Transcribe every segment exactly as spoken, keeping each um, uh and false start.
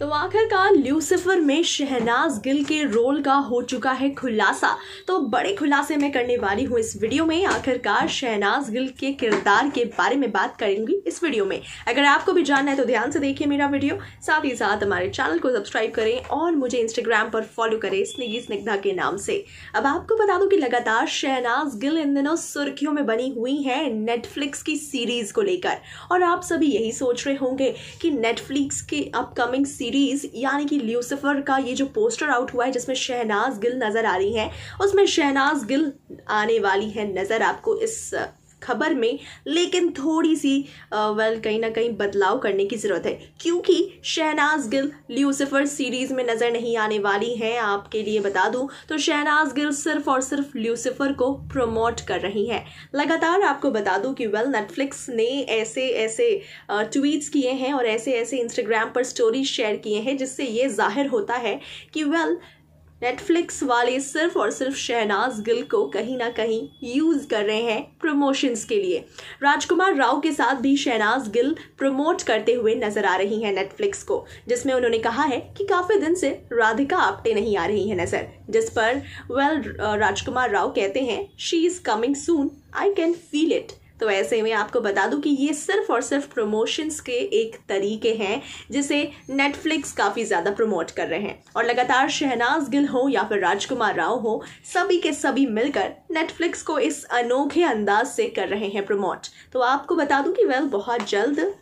तो आखिरकार ल्यूसिफर में शहनाज गिल के रोल का हो चुका है खुलासा। तो बड़े खुलासे मैं करने वाली हूँ इस वीडियो में। आखिरकार शहनाज गिल के किरदार के बारे में बात करेंगी इस वीडियो में। अगर आपको भी जानना है तो ध्यान से देखिए मेरा वीडियो, साथ ही साथ हमारे चैनल को सब्सक्राइब करें और मुझे इंस्टाग्राम पर फॉलो करें स्निगी स्निग्धा के नाम से। अब आपको बता दूं कि लगातार शहनाज गिल इन दिनों सुर्खियों में बनी हुई है नेटफ्लिक्स की सीरीज को लेकर, और आप सभी यही सोच रहे होंगे कि नेटफ्लिक्स की अपकमिंग सीरीज यानी कि ल्यूसिफर का ये जो पोस्टर आउट हुआ है जिसमें शहनाज गिल नजर आ रही है, उसमें शहनाज गिल आने वाली है नजर आपको इस खबर में। लेकिन थोड़ी सी वेल कहीं ना कहीं बदलाव करने की ज़रूरत है, क्योंकि शहनाज गिल ल्यूसिफर सीरीज़ में नज़र नहीं आने वाली हैं। आपके लिए बता दूं तो शहनाज गिल सिर्फ और सिर्फ ल्यूसिफर को प्रमोट कर रही हैं। लगातार आपको बता दूं कि वेल नेटफ्लिक्स ने ऐसे ऐसे ट्वीट्स किए हैं और ऐसे ऐसे इंस्टाग्राम पर स्टोरीज शेयर किए हैं जिससे ये जाहिर होता है कि वेल नेटफ्लिक्स वाले सिर्फ और सिर्फ शहनाज गिल को कहीं ना कहीं यूज़ कर रहे हैं प्रमोशंस के लिए। राजकुमार राव के साथ भी शहनाज गिल प्रमोट करते हुए नजर आ रही हैं नेटफ्लिक्स को, जिसमें उन्होंने कहा है कि काफ़ी दिन से राधिका आप्टे नहीं आ रही है नजर, जिस पर वेल राजकुमार राव कहते हैं she is coming soon, I can feel it. तो ऐसे में आपको बता दूं कि ये सिर्फ और सिर्फ प्रमोशंस के एक तरीके हैं जिसे नेटफ्लिक्स काफ़ी ज़्यादा प्रमोट कर रहे हैं, और लगातार शहनाज गिल हो या फिर राजकुमार राव हो, सभी के सभी मिलकर नेटफ्लिक्स को इस अनोखे अंदाज से कर रहे हैं प्रमोट। तो आपको बता दूं कि वेल बहुत जल्द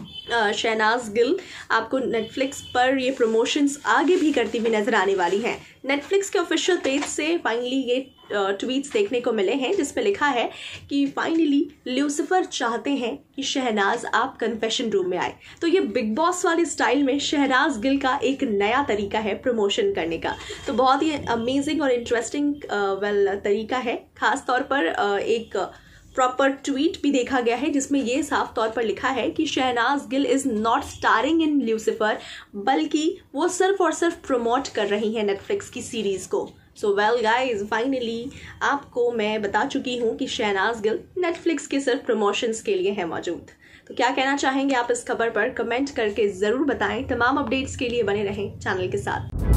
शहनाज गिल आपको नेटफ्लिक्स पर ये प्रमोशंस आगे भी करती हुई नजर आने वाली हैं। नेटफ्लिक्स के ऑफिशियल पेज से फाइनली ये ट्वीट्स देखने को मिले हैं जिसमें लिखा है कि फाइनली ल्यूसिफर चाहते हैं कि शहनाज आप कन्फेशन रूम में आए। तो ये बिग बॉस वाले स्टाइल में शहनाज गिल का एक नया तरीका है प्रमोशन करने का। तो बहुत ही अमेजिंग और इंटरेस्टिंग वेल तरीका है। खास तौर पर uh, एक प्रॉपर ट्वीट भी देखा गया है जिसमें ये साफ तौर पर लिखा है कि Shehnaaz Gill is not starring in Lucifer, बल्कि वो सिर्फ और सिर्फ प्रमोट कर रही हैं नेटफ्लिक्स की सीरीज़ को। सो वेल गाइज, फाइनली आपको मैं बता चुकी हूँ कि शहनाज गिल नेटफ्लिक्स के सिर्फ प्रमोशंस के लिए है मौजूद। तो क्या कहना चाहेंगे आप इस खबर पर? कमेंट करके ज़रूर बताएं। तमाम अपडेट्स के लिए बने रहें चैनल के साथ।